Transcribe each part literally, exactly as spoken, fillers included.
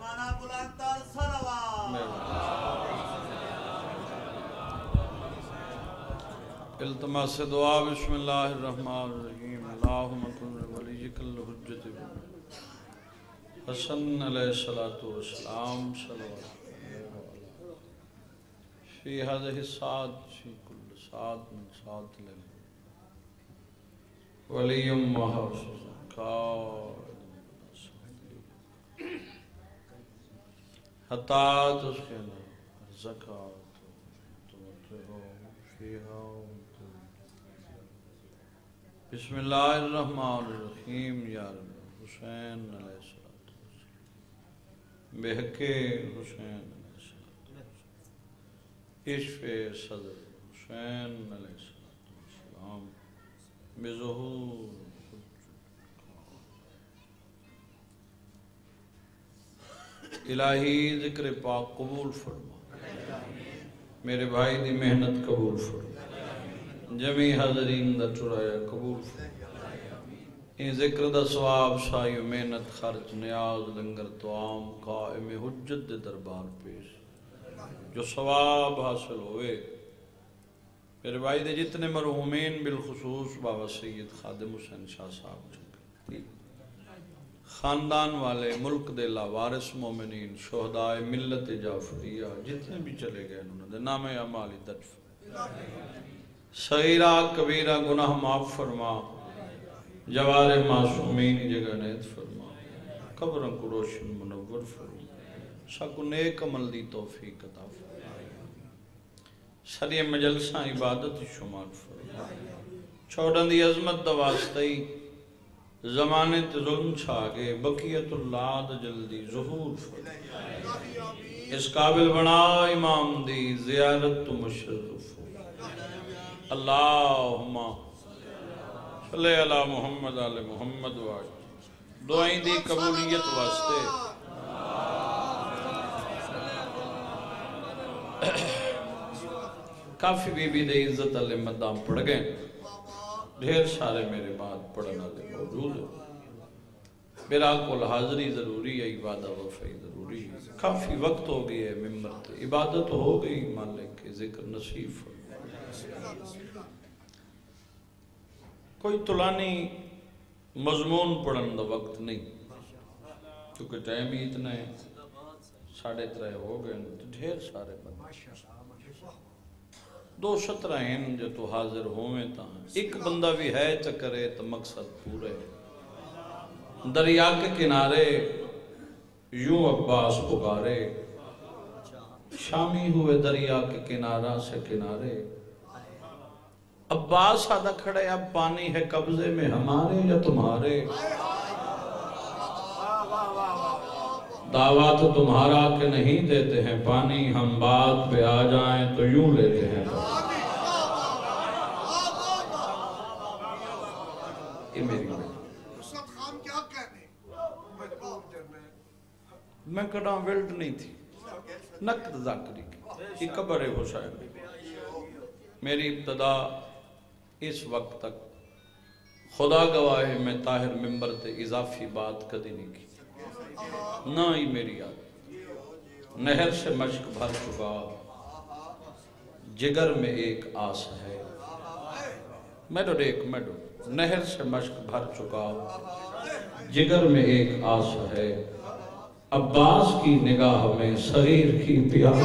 التماس دعا بسم اللہ الرحمن الرحیم اللہم کن ولیک الحجت حسن علیہ الصلوۃ والسلام صلوات فی هذه الساعة فی کل ساعة من ساعات الليل ولی محافظ حتی تسکن زکاة تمتعو فیہا بسم اللہ الرحمن الرحیم یا رب حسین علیہ السلام بحق حسین علیہ السلام عشف صدر حسین علیہ السلام بظہور الہی ذکر پاک قبول فرما میرے بھائی دی محنت قبول فرما جمی حضرین دا چرایا قبول فرما این ذکر دا ثواب سائی و محنت خرچ نیاز لنگر توام قائم حجت دے دربار پیش جو ثواب حاصل ہوئے میرے بھائی دے جتنے مرحومین بالخصوص بابا سید خادم حسین شاہ صاحب چکے خاندان والے ملک دے لاوارث مومنین شہدائے ملت جعفریہ جتنے بھی چلے گئے انہوں نے نام اعمالی درف صغیرہ کبیرہ گناہ معاف فرما جوار معصومین جگہ نیت فرما قبرن کو روشن منور فرما ساکو نیک عمل دی توفیق عطا فرما سری مجلسہ عبادت شمار فرما چھوڑن دی عظمت دا واسطی زمانے تے ظلم چھاگے بقیت اللہ دا جلدی ظہور فرما اس قابل بنا امام دی زیارت تو مشرف اللہم صلی علی محمد علی محمد وآج دعائیں دی قبولیت واسطے کافی بی بی دے عزت علی مدام پڑھ گئے ڈھیر سارے میرے بعد پڑھنا دے موجود ہے میرا کل حاضری ضروری ہے عبادت وفائی ضروری ہے کافی وقت ہو گئی ہے ممبر تے عبادت ہو گئی مالک کے ذکر نصیب فرما کوئی طلانی مضمون پڑھن دا وقت نہیں کیونکہ ٹائم ہی اتنا ہے ساڑھے ترے ہو گئے ڈھیر سارے بندے دو سترہ ہیں جو تو حاضر ہوئے تا ایک بندہ بھی ہے چکرے تو مقصد پورے دریا کے کنارے یوں عباس پکارے شامی ہوئے دریا کے کنارہ سے کنارے عباس آدھا کھڑے اب پانی ہے قبضے میں ہمارے یا تمہارے دعویٰ تو تمہارا کہ نہیں دیتے ہیں پانی ہم بات پہ آ جائیں تو یوں لیتے ہیں یہ میری بات میں کہا ویلڈ نہیں تھی نقد ذاکری کی یہ قبر حسین میری ابتدا اس وقت تک خدا گواہ میں طاہر ممبر تے اضافی بات کدی نہیں کی نہ ہی میری یاد نہر سے مشک بھر چکا جگر میں ایک آس ہے میڈو ایک میڈو نہر سے مشک بھر چکا جگر میں ایک آس ہے عباس کی نگاہ میں صغیر کی پیاس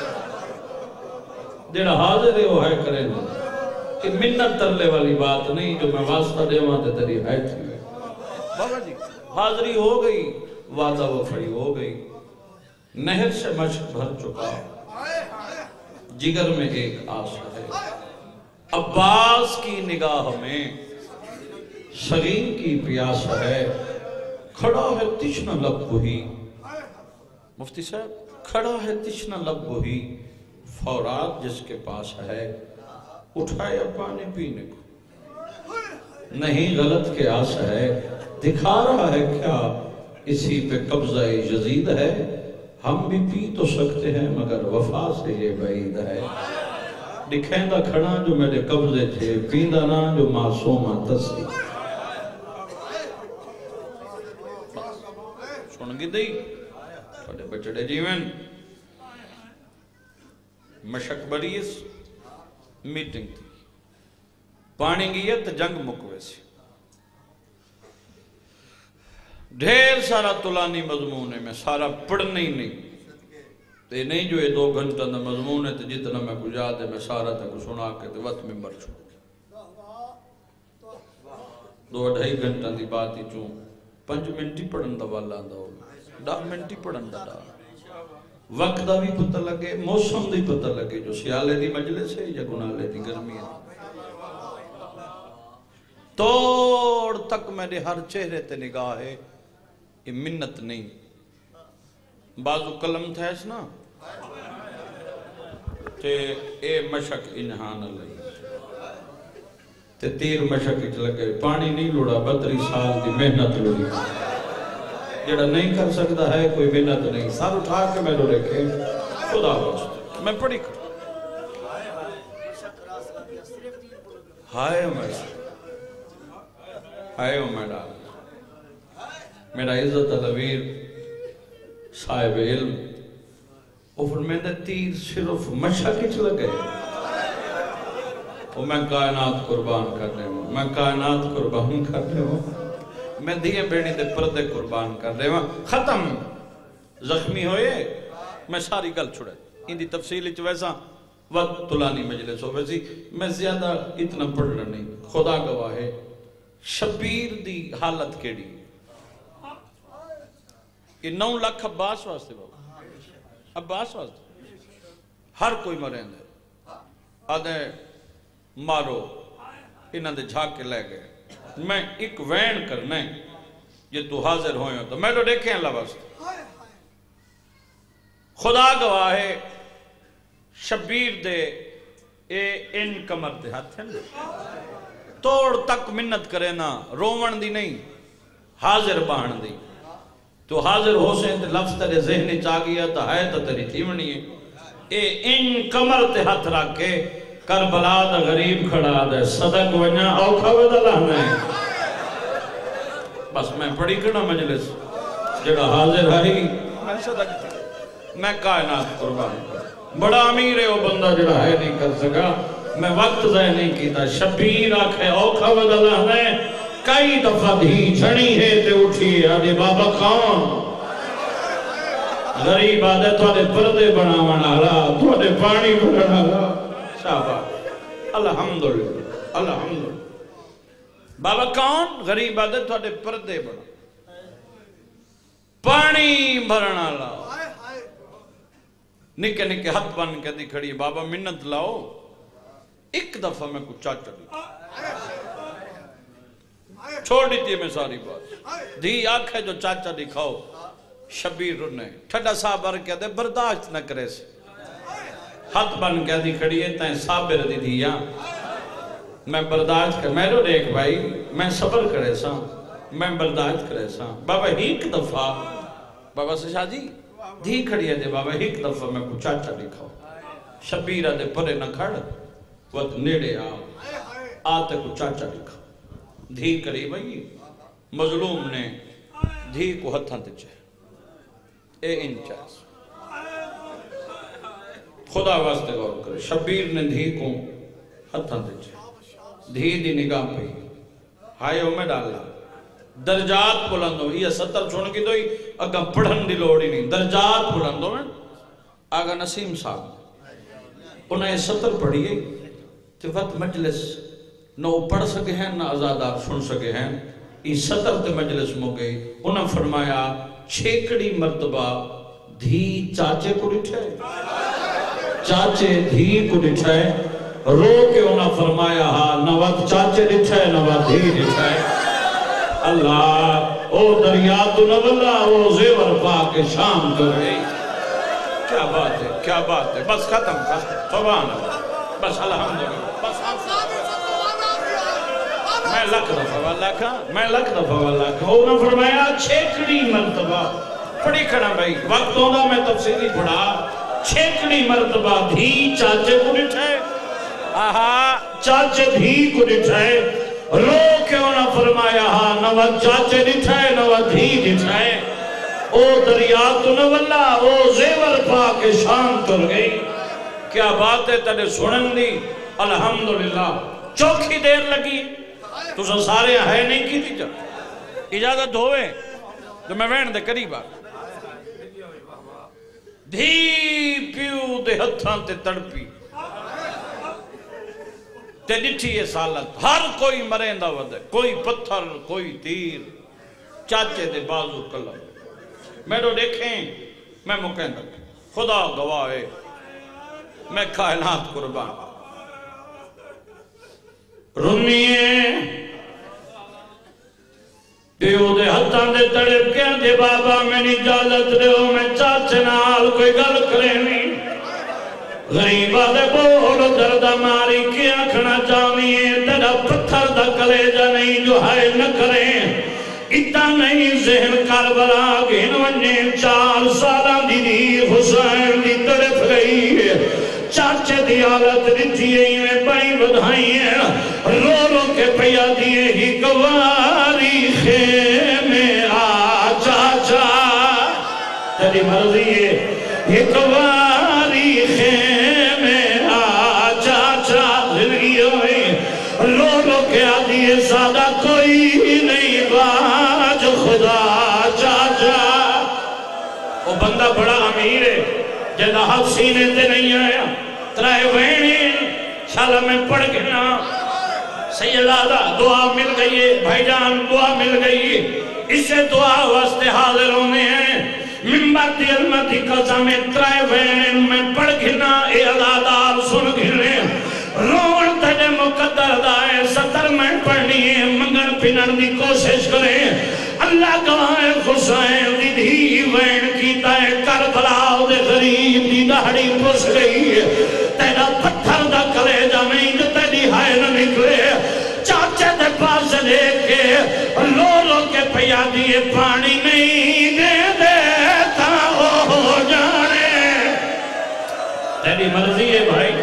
جڑا حاضر ہے وہ ہے کریں کہ منت ترلے والی بات نہیں جو میں واسطہ دے وہاں دے تری ہے تھی بابا جی حاضری ہو گئی وعدہ وفائی ہو گئی نہر سے مشک بھر چکا جگر میں ایک آس ہے عباس کی نگاہ میں صغیر کی پیاس ہے کھڑا ہے تشنہ لب وہی مفتی صاحب کھڑا ہے تشنہ لب وہی فورات جس کے پاس ہے اٹھایا پانی پینے کو نہیں غلط کے آس ہے دکھا رہا ہے کیا اسی پہ قبضہ یزید ہے ہم بھی پی تو سکتے ہیں مگر وفا سے یہ بعید ہے دکھیندہ کھڑا جو میرے قبضے تھے پیندہ نہ جو معصومہ تسی سن گی دی تھوڑے بچڑے جیون مشک بریس میٹنگ تھی پانی گئی تو جنگ مکوے سی ڈھیر سارا طولانی مضمون ہے میں سارا پڑھنا ہی نہیں تے نہیں جو یہ دو گھنٹہ دا مضمون ہے تو جتنا میں کو یاد ہے میں سارا تک سنا کے تو وقت میں بر چھوڑ دو ڈھائی گھنٹہ دی بات ہی چون پنج منٹی پڑھن دا والا دا ہوگا ڈا منٹی پڑھن دا ڈا وقت دا بھی پتہ لگے موسم دی پتہ لگے جو سیالے دی مجلس ہے یا گنالے دی گرمی ہے توڑ تک میرے ہر چہرے تے نگاہ ہے یہ منت نہیں بازو قلم تھا اس نا تے اے مشک انہان اللہ تے تیر مشک اچھ لگے پانی نہیں لوڑا بطری سال دی محنت لوڑی جڑا نہیں کر سکتا ہے کوئی محنت نہیں سار اٹھا کے میں رو رکھے خدا باشت میں پڑھی کر ہائے میرا ہائے میرا میرا عزت علویر صاحب علم اور فرمیدہ تیر صرف مشک اچھ لگے اور میں کائنات قربان کرنے ہوں میں کائنات قربان کرنے ہوں میں دیئے بیڑی دے پردے قربان کر رہے ہوں ختم زخمی ہوئے میں ساری گل چھوڑے ان دی تفصیل اچھ ویسا وقت طولانی مجلس ہو ویسی میں زیادہ اتنا پڑھنا نہیں خدا گواہ ہے شبیر دی حالت کیڑی یہ نو لاکھ عباس واسطے بابا عباس واسطے ہر کوئی مرین ہے آدھے مارو انہاں دے جھاک کے لے گئے میں ایک وین کرنے یہ تو حاضر ہوئے ہو تو میں تو دیکھیں اللہ واسطے خدا گواہ ہے شبیر دے اے ان کمر دے ہاتھ ہیں توڑ تک منت کرے نا رومن دی نہیں حاضر بہن دی تو حاضر ہو سے تے لفظ تیرے ذہنی چاہ گیا تا ہے تا تیری تیمنی ہے اے ان کمر تے ہاتھ رکھ کے کربلا دا غریب کھڑا دے صدق ونیا اوکھا ودلہ میں بس میں پڑھی کرنا مجلس جڑا حاضر ہے میں صدق میں کائنات قربان بڑا امیر ہے وہ بندہ جڑا ہے نہیں کر سکا میں وقت ضائع نہیں کیتا شبیر آکھے اوکھا ودلہ میں کئی دفعہ دھی جھڑی ہے تے اٹھی ہے آدھے بابا کون غریب آدھے تو آدھے پردے بناوانا رہا تو آدھے پانی بنانا رہا شاباش الحمدللہ الحمدللہ بابا کون غریب آدھے تو آدھے پردے بنا پانی بھرنا رہا نکے نکے ہاتھ بن کے دی کھڑی بابا منت لاؤ ایک دفعہ میں کچھ چاچا دی چھوڑ دیتی ہے میں ساری بات دھی آنکھ ہے جو چاچا دکھاؤ شبیر رنے ٹھڑا صابر کیا دے برداشت نہ کرے سے ہاتھ بن کیا دی کھڑی ہے تائیں صابر دی دیا میں برداشت کر میں رو دیکھ بھائی میں صبر کرے سا میں برداشت کرے سا بابا ایک دفعہ بابا سے شاہ جی دھی کھڑی ہے دے بابا ایک دفعہ میں کو چاچا دکھاؤ شبیرہ دے پرے نہ کھڑ وقت نیڑے آ آتے کو چاچا دکھاؤ دھی کری بھئی مظلوم نے دھی کو ہتھاں تے چاہے اے انچاس خدا واسطے غور کرے شبیر نے دھی کو ہتھاں تے چاہے دھی دی نگاہ پہ ہائے ہو میں ڈالا درجات بلندو یہ ستر چھوڑ کی دوئی اگا پڑھن دی لوڑی نہیں درجات بلندو میں آگا نسیم صاحب انہیں ستر پڑھی گئی تو وقت مجلس نہ وہ پڑھ سکے ہیں نہ ازادار سن سکے ہیں اس ستر تے مجلس مو گئی انہوں فرمایا چھیکڑی مرتبہ دھی چاچے کو ڈٹھائے چاچے دھی کو ڈٹھائے رو کے انہوں فرمایا ہاں نہ وقت چاچے ڈٹھائے نہ وقت دھی ڈٹھائے اللہ او دریا تو نولا او زیور پا کے شام کر گئی کیا بات ہے کیا بات ہے بس ختم ختم سبحان اللہ بس الحمدللہ بس میں لکھ دفعہ والا کھا میں لکھ دفعہ والا کھا انہوں نے فرمایا چھیکڑی مرتبہ پڑھی کھڑا بھائی وقت ہونا میں تفصیلی پڑھا چھیکڑی مرتبہ دھی چاچے کو ڈٹھائے آہا چاچے دھی کو ڈٹھائے رو کے انہوں نے فرمایا ہاں نوہ چاچے ڈٹھائے نوہ دھی ڈٹھائے او دریا تو نولا او زیور پا کے شان تر گئی کیا بات ہے تیرے سنن دی الحمدللہ چوکھی دیر لگی تو سارے ہے نہیں کی تھی جب اجازت ہوئے تو میں وین دے قریب آ دھی پیو دے ہتھاں تے تڑپی تے ڈٹھی یہ سالت ہر کوئی مریندا ودے کوئی پتھر کوئی تیر چاچے دے بازو کلم میرے دیکھیں میں مکہندہ خدا گواہ ہے میں کائنات قربان رمیے پیو دے ہتھاں دے تڑپ کے دے بابا میں اجازت دے ہو میں چاچے نال کوئی گل کرے نہیں غریبہ دے بول دردہ ماری کی آنکھنا چاہیے تیرا پتھر دا کلیجہ نہیں جو ہے نہ کریں اتنا نہیں ذہن کربلا گھن ونجے چار سالہ دی دی حسین دی تڑپ گئی چاچے دی حالت رتھیے میں بائی بدھائی ہیں رو رو کے پیا دیئے ہی گواری خیمے آ چاچا تیری مرضی ہے ہی گواری خیمے آ چاچا زندگی ہوئی رو رو کے آ دیئے سادہ کوئی نہیں باج خدا چاچا وہ بندہ بڑا امیر ہے جدہ حق سینے تے نہیں آیا ترائے وینے شالا میں پڑھ گنا سیدادہ دعا مل گئی ہے بھائی جان دعا مل گئی ہے اسے دعا واسطے حاضر ہونے ہیں منبر دی علمتی قضا میں ترائے وینے میں پڑھ گنا اے عدادار سن گھنے روڑ تجھے مقدر دائے ستر میں پڑھنی ہے منگن پنن دی کوشش کریں اللہ گواہ حسین دی دھی وین کی تائے کربلا دے غریب دی دہڑی پس گئی تیرا پتھر دا کلیجہ نہیں جو تیری ہائے نہ نکلے چاچے دے پاس لے کے لو لو کے پیا دیئے پانی نہیں دے دیتا ہو جانے تیری مرضی ہے بھائی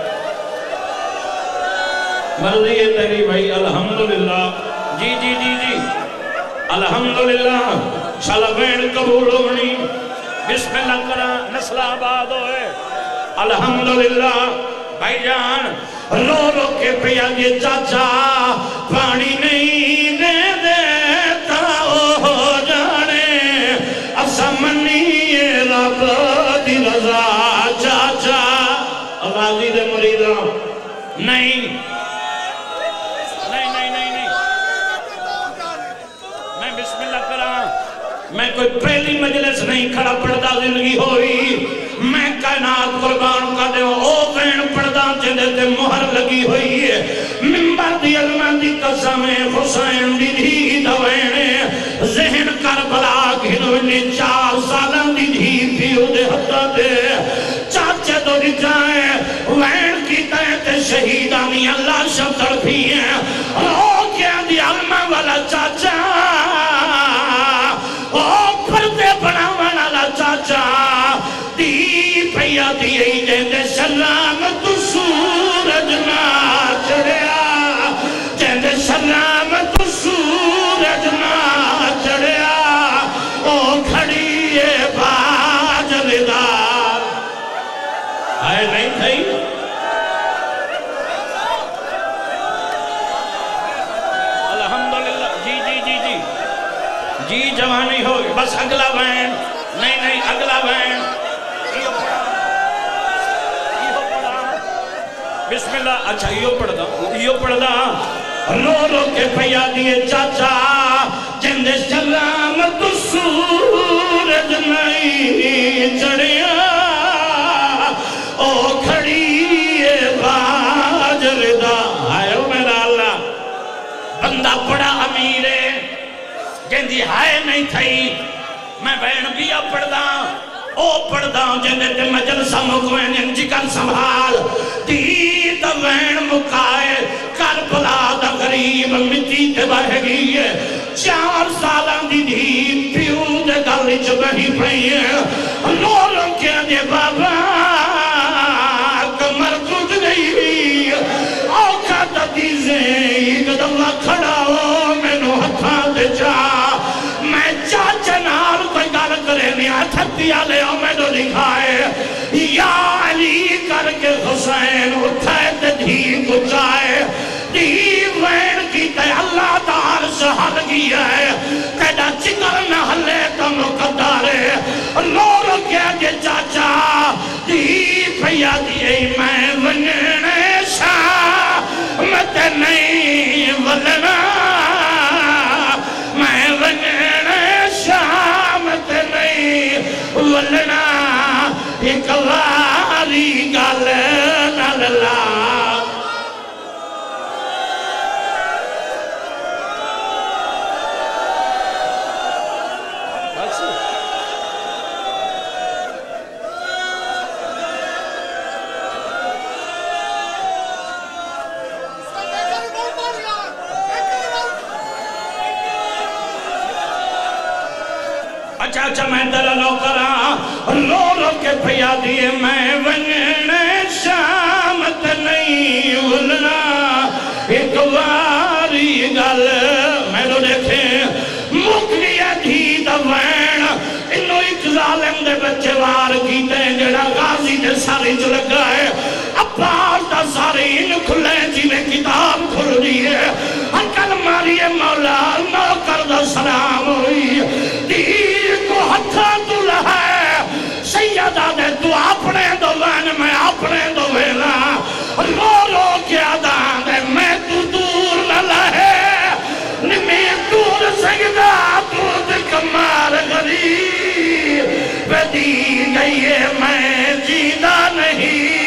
مرضی ہے تیری بھائی الحمدللہ جی جی جی جی الحمدللہ شلوین قبول ہونی بسم اللہ کرا نسل آباد ہوئے الحمدللہ بھائی جان رو رو کے پیا یہ چاچا پانی نہیں دے دیتا ہو جانے اسا منی رب دی رضا چاچا راضی دے مریدہ نہیں میں کوئی پہلی مجلس نہیں کھڑا پڑھتا زندگی ہوئی میں کائنات قربان کا دے او بین پڑھتا جنہیں تے مہر لگی ہوئی ہے منبر دی علمان دی قسم حسین دی دھی دوینے ذہن کربلا گھنونے چار سالان دی دھی پیو دے حتا دے چاچے دو دی جائیں وین کی تیتے شہیدانی اللہ شب تڑپی ہیں رو کیا دی علمان والا چاچا چاچا دی پیا دیئے جیندے سلامت سورج نہ چڑھیا جیندے سلامت سورج نہ چڑھیا او کھڑی ہے باجر دار آئے نہیں تھئی الحمدللہ جی جی جی جی جی جوانی ہوئی بس اگلا بین نہیں نہیں اگلا بین بسم اللہ اچھا یہ پڑھ دا یہ پڑھ دا رو رو کے پیا دیئے چاچا جندے سلامت سورج نہیں چڑھیا او کھڑی باجر دا آئے میرا اللہ بندہ بڑا امیر ہے جندی ہائے نہیں تھئی میں بین بیا پڑھدا او پڑھدا جنہیں تے مجلسہ مکوین انجی کر سنبھال دید وین مکائے کربلا دا غریب مٹی تے بہ گئی ہے چار سالان دی دید پیو دے گلی چ بہی پئی ہے لوروں کے دے بابا کمر ٹوٹ گئی اوکھا دیزیں ایک دلہ کھڑا ہو میں نو ہتھاں دے جا میں چاچے نال کوئی گل کر مہدی علیہ امیدو لکھا ہے یا علی کر کے حسین اٹھائے تے دھی گچائے دھی وین کی تے اللہ تعالی سے حل گیا ہے تیڑا چکر نہ ہلے تو مقدر ہے لور کیا کہ چاچا دھی پھیا دیئے میں وننے شاہ مت نہیں ولنا میں وننے شاہ مت نہیں ولنا ایک واری گل نللا اچھا اچھا میں دلالو کرا لو لو کے پھیا دیئے میں وننے شامت نہیں ولنا ایک واری گل میں تو دیکھیں مکلیا دھی دا وین انہوں ایک ظالم دے بچے وار کیتے ہیں جڑا غازی دے ساری جو لگا ہے اپار دا ساری ان کھلے جی میں کتاب کھل دیئے انکل ماریے مولا نوکر دا سلام ہوئی دیر کو ہتھا دل ہے سیدہ دے تو اپنے دو وین میں اپنے دو ویلا رو رو کیا دان دے میں تو دور نہ لہے نمی دور سجدہ دود کمار غریب بدی گئی ہے میں جیدہ نہیں